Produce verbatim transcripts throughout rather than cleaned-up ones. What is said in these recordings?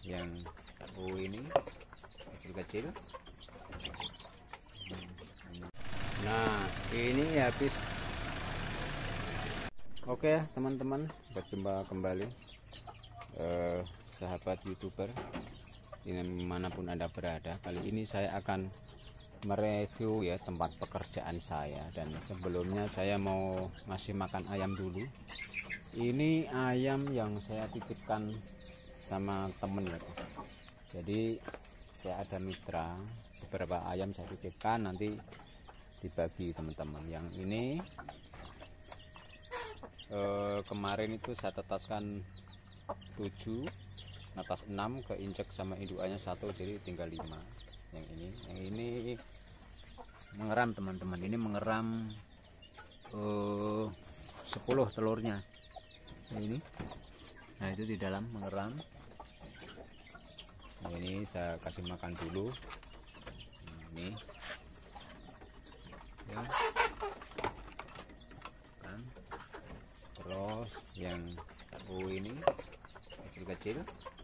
yang oh ini kecil-kecil. Nah ini habis. Oke teman-teman, berjumpa kembali eh, sahabat YouTuber dimanapun Anda berada. Kali ini saya akan mereview ya tempat pekerjaan saya, dan sebelumnya saya mau ngasih makan ayam dulu. Ini ayam yang saya titipkan sama temen ya. Jadi saya ada mitra, beberapa ayam saya titipkan, nanti dibagi teman-teman. Yang ini eh, kemarin itu saya tetaskan tujuh, atas enam, keinjek sama indukannya satu, jadi tinggal lima. Yang ini, yang ini mengeram teman-teman. Ini mengeram eh, sepuluh telurnya. Nah, ini, nah itu di dalam mengeram. Nah, ini saya kasih makan dulu. Nah, ini, ya. Kan. Terus yang oh ini kecil-kecil.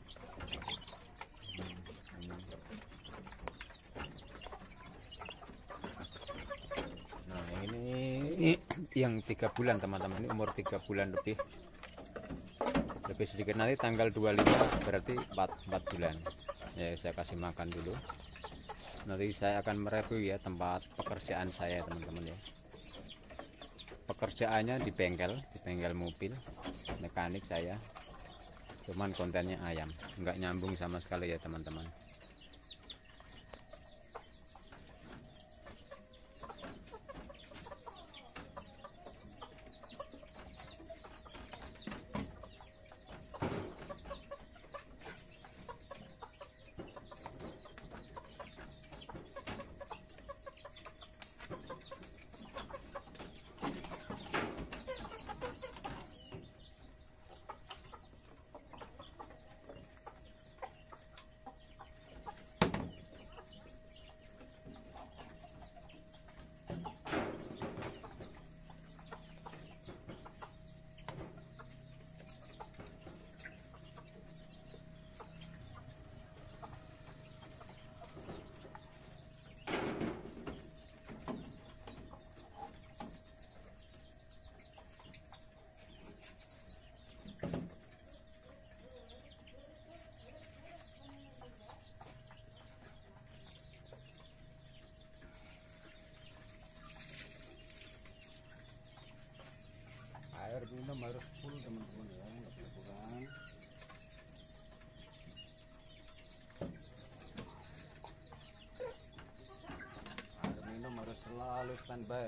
Nah ini yang tiga bulan teman-teman, ini umur tiga bulan lebih lebih sedikit, nanti tanggal dua puluh lima berarti empat, empat bulan ya. Saya kasih makan dulu, nanti saya akan mereview ya tempat pekerjaan saya teman-teman ya. Pekerjaannya di bengkel, di bengkel mobil mekanik saya, cuman kontennya ayam, nggak nyambung sama sekali ya teman-teman. Air minum harus full teman-teman ya, nggak boleh kurang. Air minum harus selalu standby.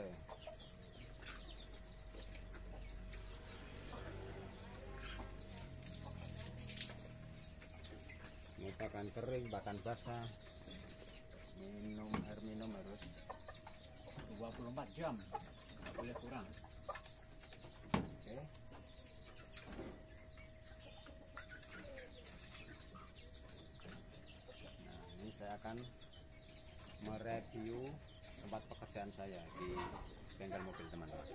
Bahkan kering, bahkan basah, minum air minum harus dua puluh empat jam, nggak boleh kurang. Oke. Nah ini saya akan mereview tempat pekerjaan saya di bengkel mobil teman-teman.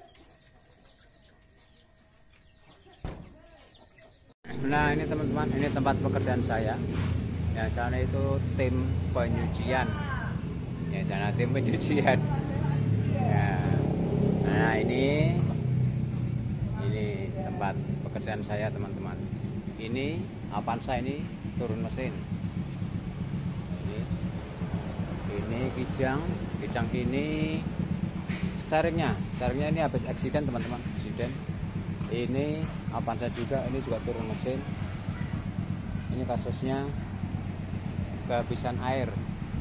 Nah ini teman-teman, ini tempat pekerjaan saya. Yang sana itu tim penyucian, yang sana tim pencucian ya. Nah ini ini tempat pekerjaan saya teman-teman. Ini Avanza, ini turun mesin. Ini ini kijang, kijang ini steeringnya, steeringnya ini habis eksiden teman-teman, eksiden. Ini Avanza juga, ini juga turun mesin. Ini kasusnya kehabisan air.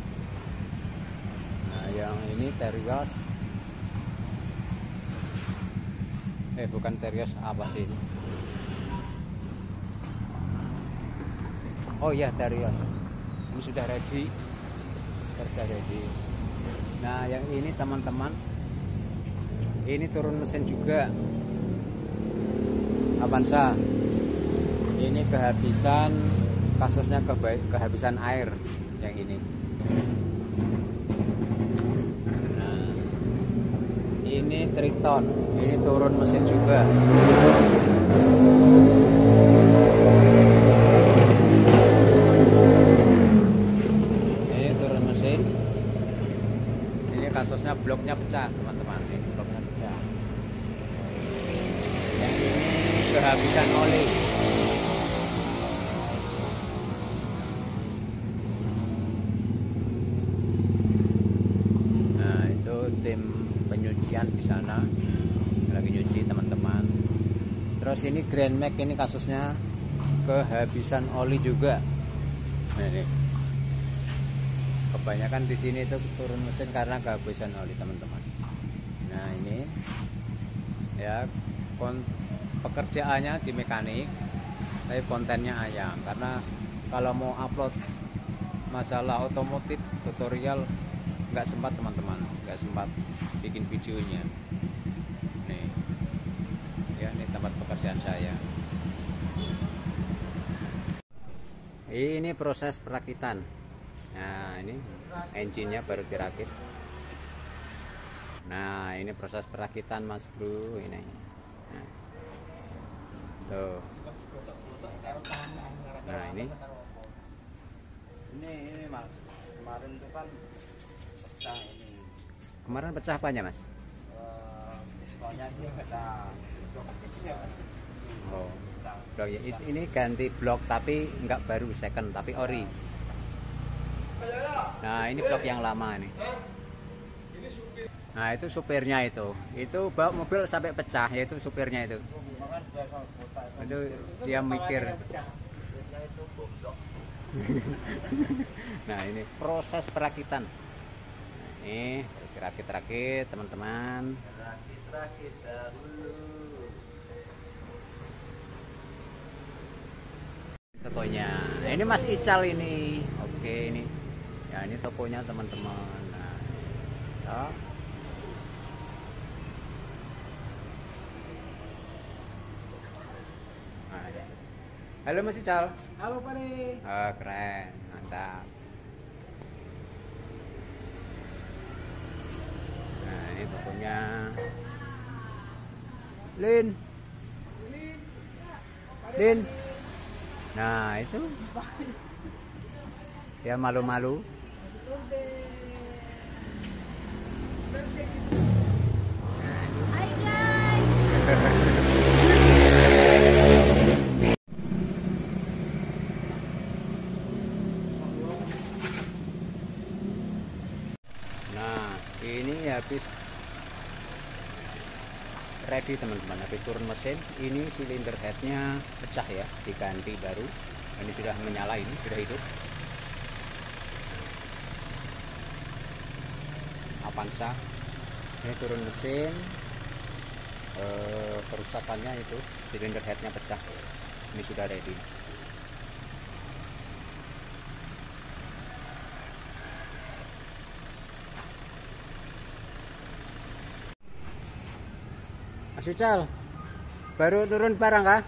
Nah yang ini Terios, eh bukan Terios, apa sih ini? Oh ya Terios, ini sudah ready, sudah ready. Nah yang ini teman-teman, ini turun mesin juga Avanza. Ini kehabisan, kasusnya kehabisan air yang ini. Nah ini Triton, ini turun mesin juga. kehabisan oli. Nah, itu tim penyucian di sana lagi nyuci teman-teman. Terus ini Grand Max ini kasusnya kehabisan oli juga. Nah, ini kebanyakan di sini itu turun mesin karena kehabisan oli teman-teman. Nah, ini ya pekerjaannya di mekanik, tapi kontennya ayam, karena kalau mau upload masalah otomotif tutorial nggak sempat teman-teman, nggak sempat bikin videonya. Nih ya, ini tempat pekerjaan saya. Ini proses perakitan. Nah, ini engine-nya baru dirakit. Nah, ini proses perakitan Mas Bro ini. Nah, tuh. Nah, ini. Ini ini Mas. Kemarin itu kan pecah ini. Kemarin pecah apanya, Mas? Uh, pistonnya dia pecah. Oh. Blok ya. Ini ganti blok tapi nggak baru second tapi ori. Nah, ini blok yang lama nih. Nah, itu supirnya itu. Itu bawa mobil sampai pecah, yaitu supirnya itu. Itu dia mikir. Nah, ini proses perakitan. Nah, ini rakit-rakit teman-teman. Rakit-rakit dahulu. Tokonya. Nah, ini Mas Ical ini. Oke, ini. Ya, ini tokonya teman-teman. Nah, ya. Halo Mas Ical. Halo Pak nih. Oh, keren, mantap. Nah, ini tokonya. Lin. Lin. Nah, itu. Ya malu-malu. Hai guys. Nah, ini habis ready teman-teman, habis turun mesin. Ini silinder headnya pecah ya, diganti baru. Ini sudah menyala, ini sudah hidup. Avanza ini turun mesin, e, kerusakannya itu silinder headnya pecah. Ini sudah ready. Mas Ical, baru turun barang kah?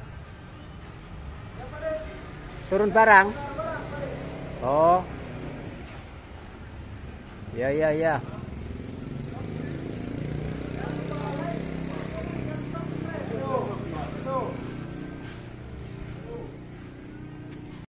Turun barang? Oh, ya ya ya.